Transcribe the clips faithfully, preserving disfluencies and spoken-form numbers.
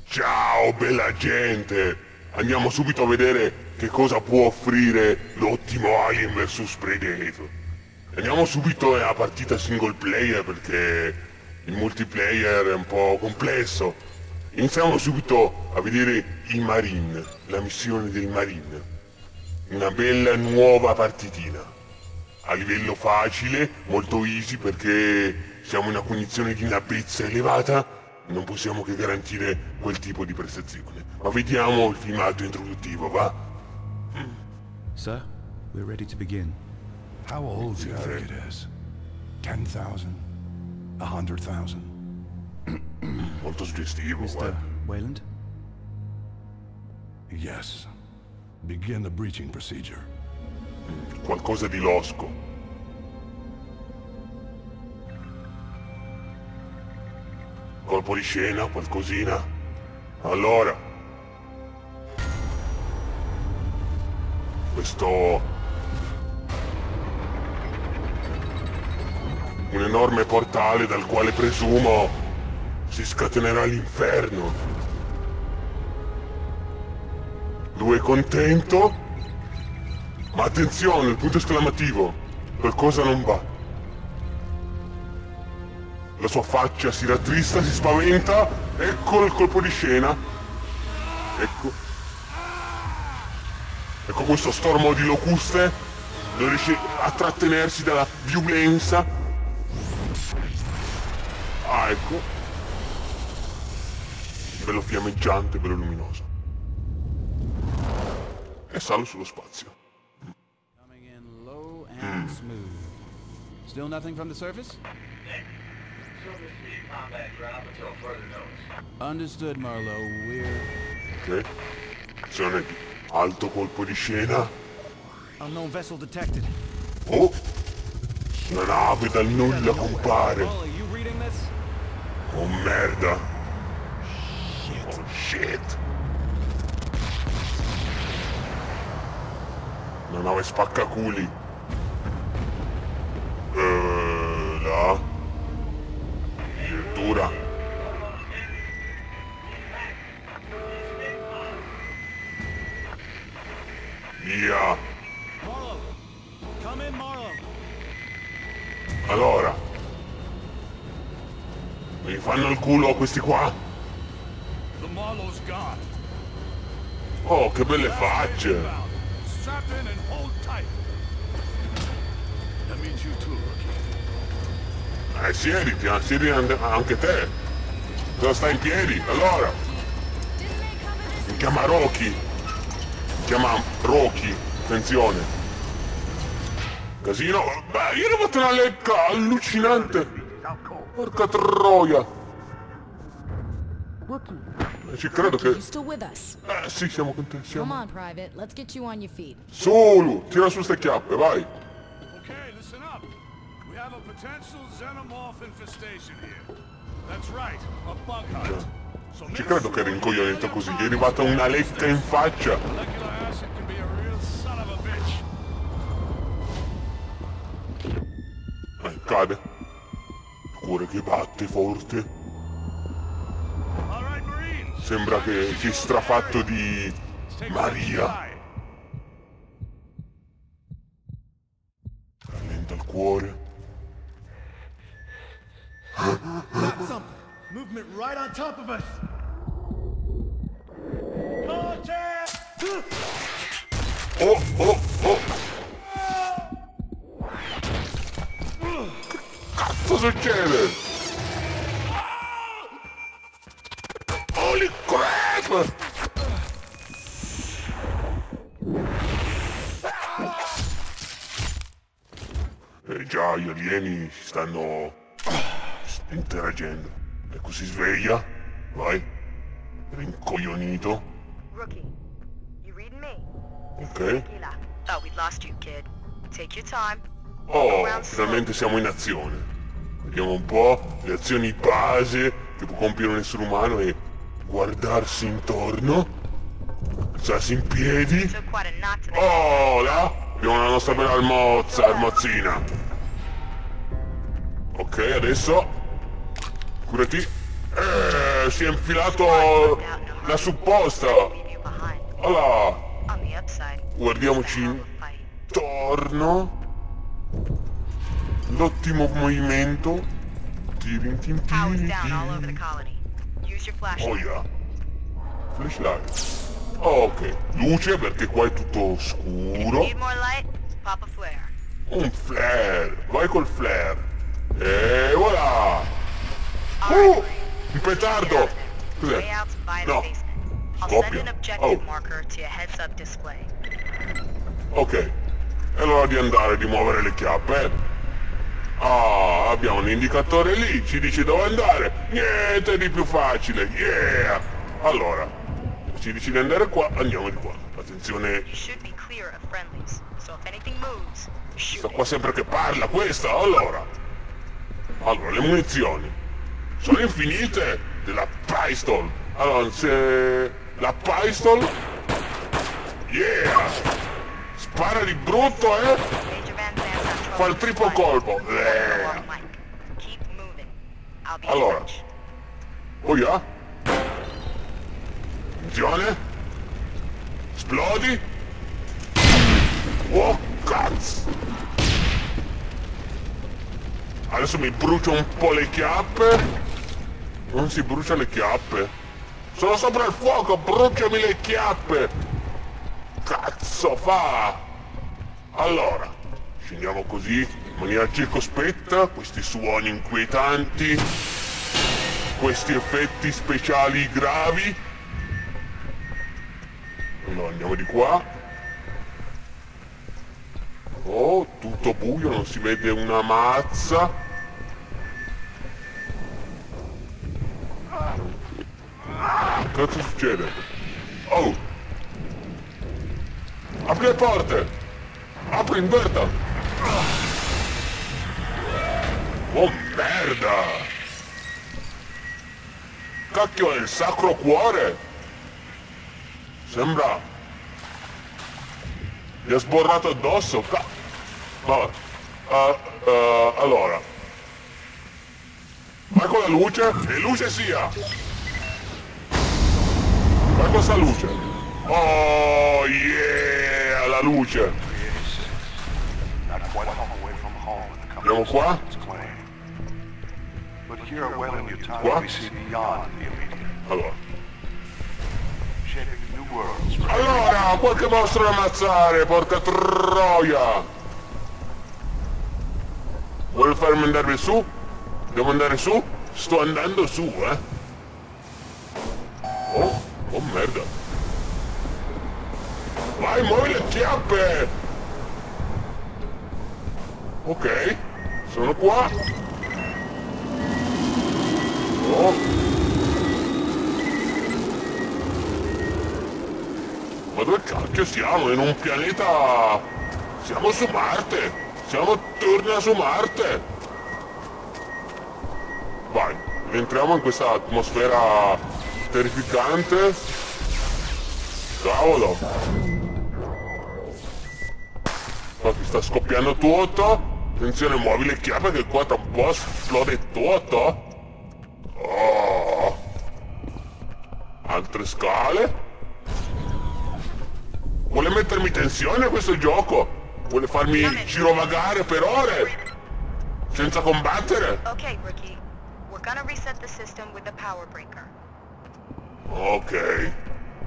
Ciao bella gente! Andiamo subito a vedere che cosa può offrire l'ottimo Alien versus. Predator. Andiamo subito alla partita single player perché il multiplayer è un po' complesso. Iniziamo subito a vedere i Marine, la missione dei Marine. Una bella nuova partitina. A livello facile, molto easy perché siamo in una condizione di nabezza elevata. Non possiamo che garantire quel tipo di prestazione. Ma vediamo il filmato introduttivo, va? Sir, we're ready to begin. How old do you think it is? Ten thousand? A hundred thousand? Molto suggestivo, mister guarda. Wayland? Yes. Begin the breaching procedure. Qualcosa di losco. Colpo di scena, qualcosina. Allora. Questo... un enorme portale dal quale presumo si scatenerà l'inferno. Lui è contento? Ma attenzione, il punto esclamativo. Qualcosa non va. La sua faccia si rattrista, si spaventa. Ecco il colpo di scena. Ecco. Ecco questo stormo di locuste. Non riesce a trattenersi dalla violenza. Ah, ecco. Bello fiammeggiante, bello luminoso. E sale sullo spazio. Coming in low and smooth. Still nothing from the surface? Understood, Marlowe. We're... Ok. Azione di alto colpo di scena. Unknown vessel detected. Oh! Una nave dal nulla compare. Marlowe, you reading this? Oh merda. Oh shit. Una nave spaccaculi. Eh, là. Addirittura. Via. Marlowe! Come in, Marlowe! Allora. Mi fanno il culo questi qua? The Marlowe's gone. Oh, che belle facce. Strap in and hold tight. That means you too, rookie. Eh, siediti, eh, siedi anche te. Cosa stai in piedi? Allora. Mi chiama Rocky. Mi chiama Rocky. Attenzione. Casino. Beh, io ne ho fatto una lecca allucinante. Porca troia. Eh, ci credo che... You still with us? Eh, sì, siamo con te, Come siamo. on, Private. Let's get you on your feet. Solo, tira su ste chiappe, vai. Okay, listen up. We have a potential xenomorph infestation here. That's right, a bug hunt. So Ci credo che eri incoglionito così. Gli è arrivata una lecca in faccia. molecular acid can be a real son of a bitch. Eh, cade. Cuore che batte forte. All right, Marines. Sembra che sia strafatto di Take Maria. a look. Rallenta il cuore. Got something. Movement right on top of us. Contact! Oh, oh, oh. Che cazzo succede? Holy crap! Eh già, gli alieni si stanno interagendo. Ecco, si sveglia. Vai. Rincoglionito. Rookie, you reading me? Ok. Kila, thought we'd lost you, kid. Take your time. Oh, finalmente siamo in azione. Vediamo un po' le azioni base che può compiere un essere umano e guardarsi intorno. Alzarsi in piedi. Took quite a knot to the Oh, là! Abbiamo la nostra bella almozza, almozzina. Ok, adesso curati. Eh, Eh, si è infilato la supposta. Leave you behind. Allora, On the upside, guardiamoci have a fight. intorno. L'ottimo movimento. Tirin tin Power's tin down all over the tin. colony. Use your Oh flashlight. yeah. Flashlight. Oh, ok. Luce perché qua è tutto If you scuro. need more light, pop a flare. Un flare. Vai col flare. E voilà. All Uh, right, un Get petardo. out of there. Cos'è? Way out's by the No. basement. I'll Scoppia. send an objective Oh. marker to your heads-up display. Ok. È l'ora di andare, di muovere le chiappe. Ah, abbiamo un indicatore lì, ci dice dove andare. Niente di più facile, yeah! Allora, ci dice di andare qua, andiamo di qua. Attenzione, You should be clear of friendlies, so if anything moves, shoot sta it. qua sempre che parla questa, allora. Allora, le munizioni. Sono infinite della pistol. Allora, se... la pistol... Yeah! Spara di brutto, eh! Major Van Zandt on Fa il triplo colpo. Go Eh. off mic. Keep moving. I'll be in Allora. touch. Oh yeah? Attenzione. Esplodi. Oh cazzo. Adesso mi brucio un po' le chiappe. Non si brucia le chiappe. Sono sopra il fuoco, bruciami le chiappe. Cazzo fa. Allora, scendiamo così, in maniera circospetta, questi suoni inquietanti, questi effetti speciali gravi. Allora, andiamo di qua. Oh, tutto buio, non si vede una mazza. Cosa succede? Oh! Apri le porte! Apri, inverta! Oh merda! Cacchio, è il Sacro Cuore! Sembra... gli ha sborrato addosso! Ca... Vabbè. Uh, uh, allora... vai con la luce e luce sia! Vai con sta luce! Oh yeah! La luce! Not quite half away from home in the Andiamo qua? company's claim. But here at Wellington Town Qua? we see beyond the immediate, Allora... shaping new worlds for Allora, qualche mostro da ammazzare, porca troia! Vuoi farmi andare su? Devo andare su? Sto andando su, eh? Oh, oh merda! Vai, muovi le chiappe! Ok, sono qua. Oh. Ma dove cacchio siamo? In un pianeta... siamo su Marte! Siamo torna su Marte! Vai, entriamo in questa atmosfera terrificante. Cavolo! Qua ti sta scoppiando tutto. Attenzione, muovi le chiappe che qua tra un po' esplode tutto. Oh. Altre scale. Vuole mettermi tensione questo gioco? Vuole farmi girovagare per ore? Senza combattere? Okay, rookie. We're gonna reset the system with the power breaker. Ok.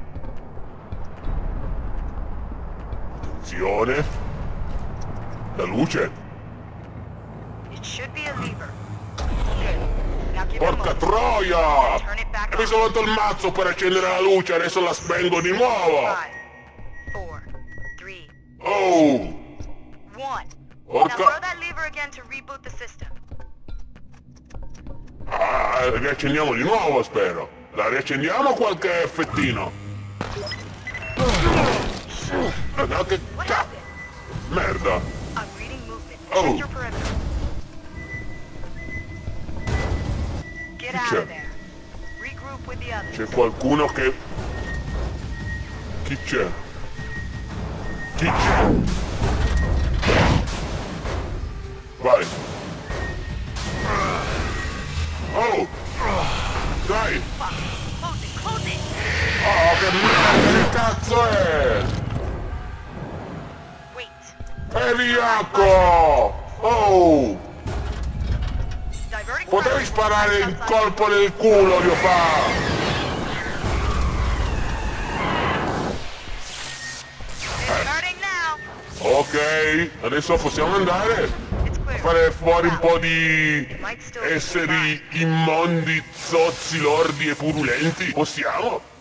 Attenzione. La luce. It should be a lever. Good. Now give it a Porca moment. troia! Turn it back E mi on. sono rotto il mazzo per accendere la luce, adesso la spengo di nuovo! Five, four, three, Oh! one. Porca- Now throw that lever again to reboot the system. Ah, riaccendiamo di nuovo, spero! La riaccendiamo qualche effettino? No, che What ca... happened? merda! I'm reading movement. Oh. Check your perimeter. Get out c'è? of there. Regroup with the others. C'è qualcuno che... Chi c'è? Chi c'è? Vai! Oh! Dai! Dove è? Wait. È viacco! Oh! Diverting Potevi fire sparare right il outside. colpo nel culo, mio fa! Starting now. Ok, adesso possiamo andare It's a clear. fare fuori un Now. po' di esseri immondi, zozzi, lordi e purulenti. Possiamo?